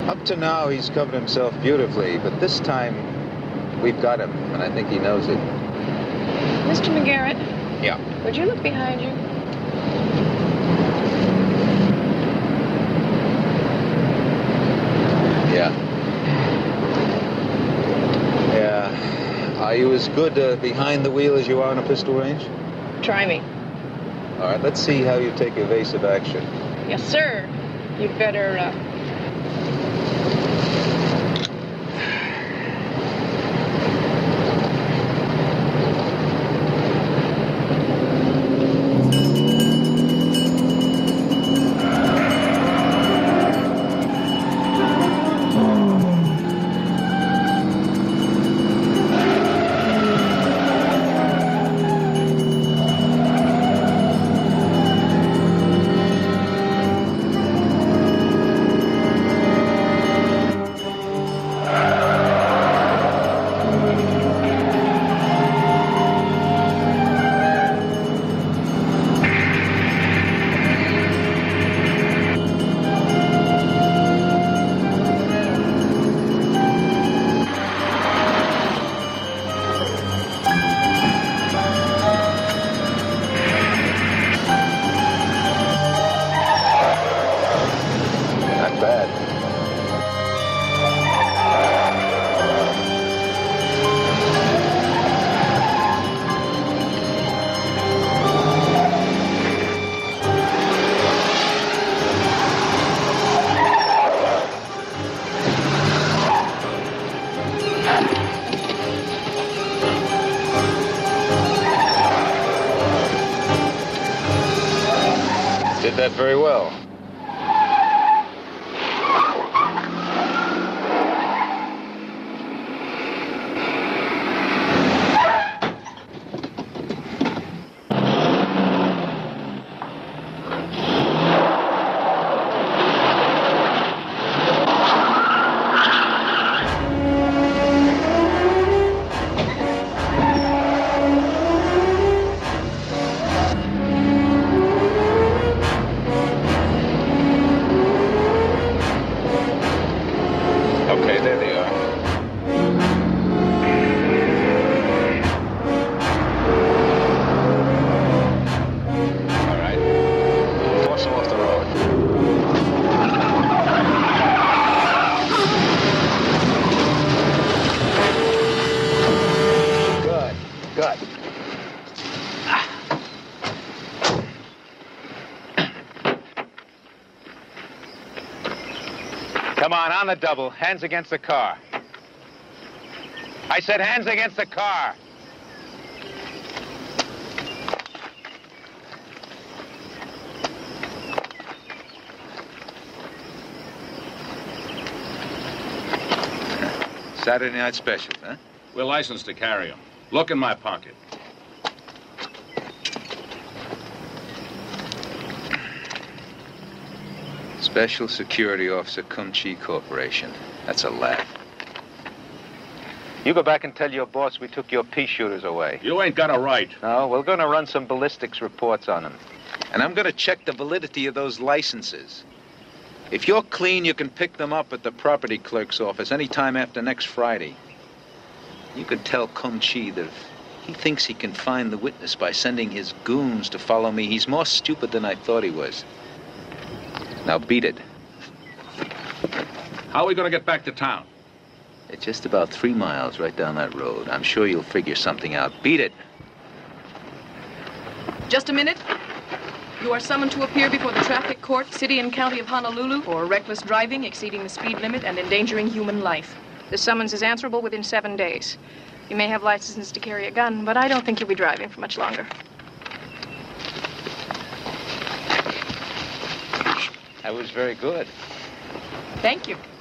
Up to now, he's covered himself beautifully, but this time, we've got him, and I think he knows it. Mr. McGarrett? Yeah? Would you look behind you? Yeah. Yeah. Are you as good behind the wheel as you are on a pistol range? Try me. All right, let's see how you take evasive action. Yes, sir. You'd better, Did that very well. Okay, there they are. All right. Force them off the road. Good, good. Come on the double. Hands against the car. I said hands against the car. Saturday night specials, huh? We're licensed to carry them. Look in my pocket. Special Security Officer Cum-Chi Corporation. That's a laugh. You go back and tell your boss we took your pea shooters away. You ain't got a right. No, we're going to run some ballistics reports on them. And I'm going to check the validity of those licenses. If you're clean, you can pick them up at the property clerk's office any time after next Friday. You can tell Cum-Chi that if he thinks he can find the witness by sending his goons to follow me, he's more stupid than I thought he was. Now beat it. How are we going to get back to town? It's just about 3 miles right down that road. I'm sure you'll figure something out. Beat it. Just a minute. You are summoned to appear before the traffic court, City and County of Honolulu, for reckless driving, exceeding the speed limit, and endangering human life. The summons is answerable within 7 days. You may have licenses to carry a gun, but I don't think you'll be driving for much longer. That was very good. Thank you.